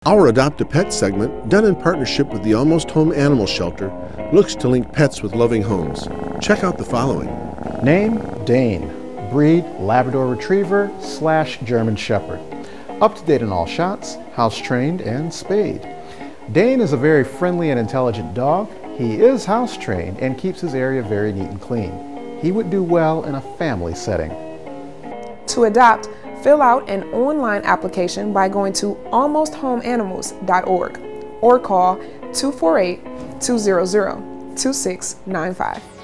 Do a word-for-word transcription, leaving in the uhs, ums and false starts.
Our Adopt a Pet segment, done in partnership with the Almost Home Animal Shelter, looks to link pets with loving homes. Check out the following. Name, Dane. Breed, Labrador Retriever slash German Shepherd. Up to date on all shots, house trained and spayed. Dane is a very friendly and intelligent dog. He is house trained and keeps his area very neat and clean. He would do well in a family setting. To adopt, fill out an online application by going to almost home animals dot org or call two four eight, two zero zero, two six nine five.